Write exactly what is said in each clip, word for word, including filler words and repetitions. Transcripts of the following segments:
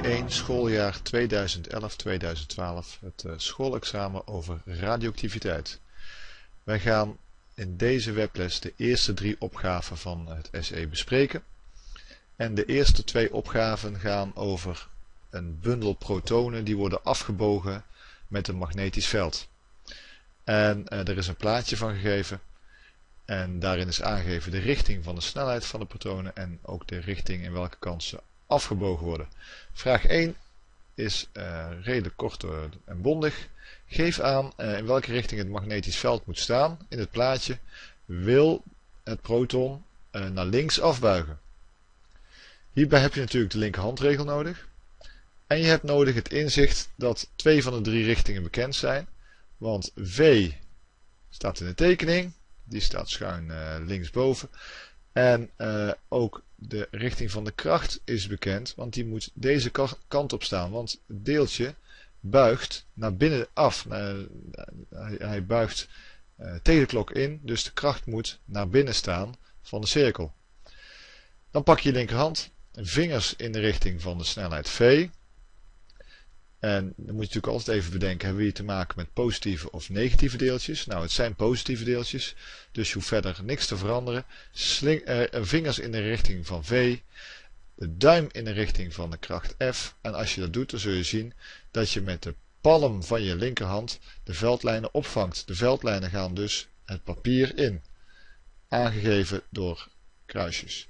één schooljaar tweeduizend elf tweeduizend twaalf, het uh, schoolexamen over radioactiviteit. Wij gaan in deze webles de eerste drie opgaven van het S E bespreken. En de eerste twee opgaven gaan over een bundel protonen die worden afgebogen met een magnetisch veld. En uh, er is een plaatje van gegeven. En daarin is aangegeven de richting van de snelheid van de protonen en ook de richting in welke kant ze afgebogen worden. Vraag één is uh, redelijk kort en bondig. Geef aan uh, in welke richting het magnetisch veld moet staan in het plaatje. Wil het proton uh, naar links afbuigen. Hierbij heb je natuurlijk de linkerhandregel nodig. En je hebt nodig het inzicht dat twee van de drie richtingen bekend zijn. Want V staat in de tekening. Die staat schuin uh, linksboven. En uh, ook de richting van de kracht is bekend. Want die moet deze kant op staan. Want het deeltje buigt naar binnen af. Uh, hij, hij buigt uh, tegen de klok in. Dus de kracht moet naar binnen staan van de cirkel. Dan pak je je linkerhand. Vingers in de richting van de snelheid V. En dan moet je natuurlijk altijd even bedenken, hebben we hier te maken met positieve of negatieve deeltjes? Nou, het zijn positieve deeltjes, dus je hoeft verder niks te veranderen. Sling, eh, vingers in de richting van V, de duim in de richting van de kracht F. En als je dat doet, dan zul je zien dat je met de palm van je linkerhand de veldlijnen opvangt. De veldlijnen gaan dus het papier in, aangegeven door kruisjes.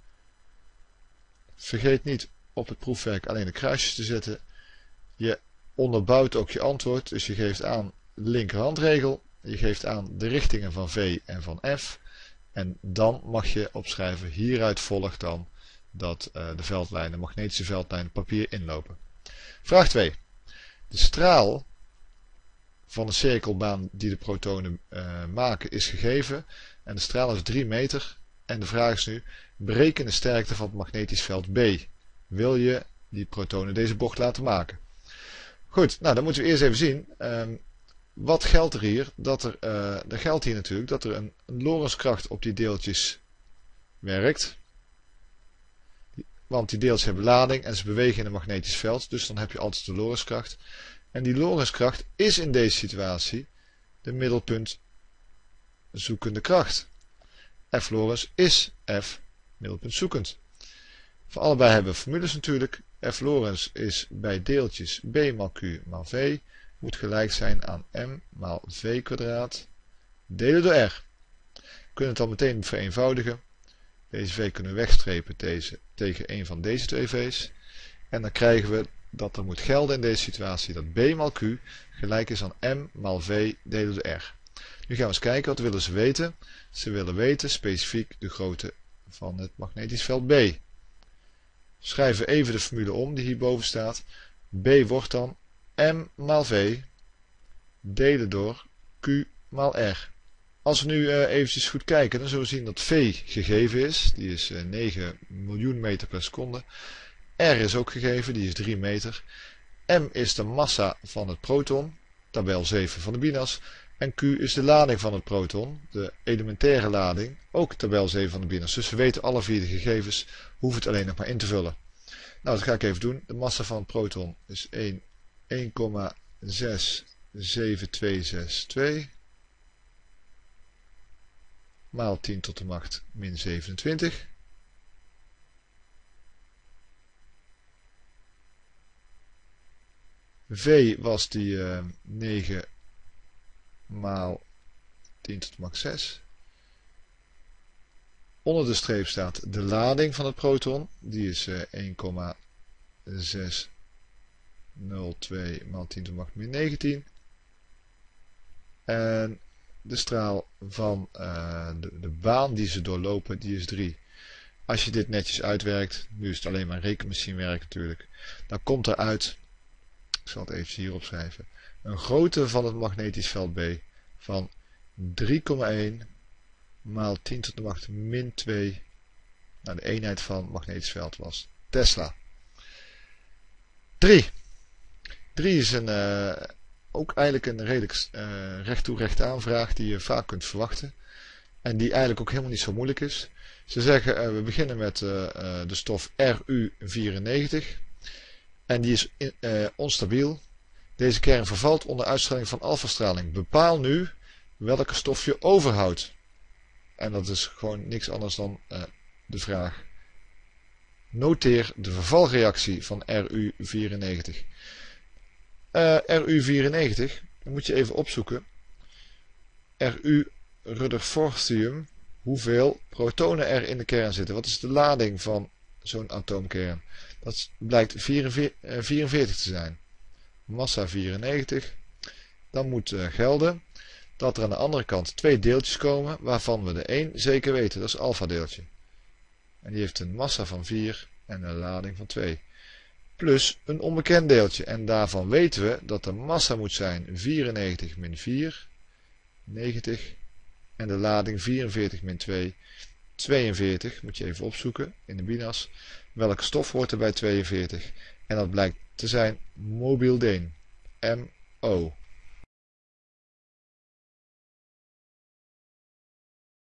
Vergeet niet op het proefwerk alleen de kruisjes te zetten. Je onderbouwt ook je antwoord, dus je geeft aan de linkerhandregel, je geeft aan de richtingen van V en van F en dan mag je opschrijven, hieruit volgt dan dat uh, de veldlijnen, magnetische veldlijnen papier inlopen. Vraag twee. De straal van de cirkelbaan die de protonen uh, maken is gegeven en de straal is drie meter en de vraag is nu, bereken de sterkte van het magnetisch veld B. Wil je die protonen deze bocht laten maken? Goed, nou dan moeten we eerst even zien, um, wat geldt er hier? Dat er, uh, er geldt hier natuurlijk dat er een, een Lorentzkracht op die deeltjes werkt. Want die deeltjes hebben lading en ze bewegen in een magnetisch veld, dus dan heb je altijd de Lorentzkracht. En die Lorentzkracht is in deze situatie de middelpunt zoekende kracht. F Lorentz is F middelpunt zoekend. Voor allebei hebben we formules natuurlijk. F Lorentz is bij deeltjes B maal Q maal V moet gelijk zijn aan M maal V kwadraat delen door R. We kunnen het dan meteen vereenvoudigen. Deze V kunnen we wegstrepen deze, tegen een van deze twee V's. En dan krijgen we dat er moet gelden in deze situatie dat B maal Q gelijk is aan M maal V delen door R. Nu gaan we eens kijken, wat willen ze weten? Ze willen weten specifiek de grootte van het magnetisch veld B. Schrijven we even de formule om die hierboven staat. B wordt dan M maal V delen door Q maal R. Als we nu uh, eventjes goed kijken, dan zullen we zien dat V gegeven is. Die is uh, negen miljoen meter per seconde. R is ook gegeven, die is drie meter. M is de massa van het proton, tabel zeven van de BINAS. En Q is de lading van het proton, de elementaire lading, ook tabel zeven van de BINAS. Dus we weten alle vier de gegevens, hoeven het alleen nog maar in te vullen. Nou, dat ga ik even doen. De massa van het proton is één komma zes zeven twee zes twee maal tien tot de macht min zevenentwintig. V was die uh, negen maal tien tot de macht zes. Onder de streep staat de lading van het proton. Die is uh, één komma zes nul twee maal tien tot de macht min negentien. En de straal van uh, de, de baan die ze doorlopen, die is drie. Als je dit netjes uitwerkt, nu is het alleen maar rekenmachinewerk natuurlijk, dan komt er uit, ik zal het even hier opschrijven, een grootte van het magnetisch veld B van drie komma één maal tien tot de macht min twee. Nou, de eenheid van magnetisch veld was Tesla. drie. drie is een, uh, ook eigenlijk een redelijk uh, recht toe recht aan vraag die je vaak kunt verwachten. En die eigenlijk ook helemaal niet zo moeilijk is. Ze zeggen, uh, we beginnen met uh, uh, de stof R U vierennegentig. en die is uh, onstabiel. Deze kern vervalt onder uitstraling van alfastraling. Bepaal nu welke stof je overhoudt. En dat is gewoon niks anders dan uh, de vraag. Noteer de vervalreactie van R U vierennegentig. Uh, R U vierennegentig, dan moet je even opzoeken. R U Rutherfordium, hoeveel protonen er in de kern zitten. Wat is de lading van zo'n atoomkern? Dat blijkt vierenveertig te zijn. Massa vierennegentig. Dan moet uh, gelden dat er aan de andere kant twee deeltjes komen, waarvan we de een zeker weten, dat is alfa deeltje. En die heeft een massa van vier en een lading van twee. Plus een onbekend deeltje. En daarvan weten we dat de massa moet zijn vierennegentig min vier, negentig. En de lading vierenveertig min twee, tweeënveertig. Moet je even opzoeken in de binas. Welke stof hoort er bij tweeënveertig? En dat blijkt te zijn mobielden. M O.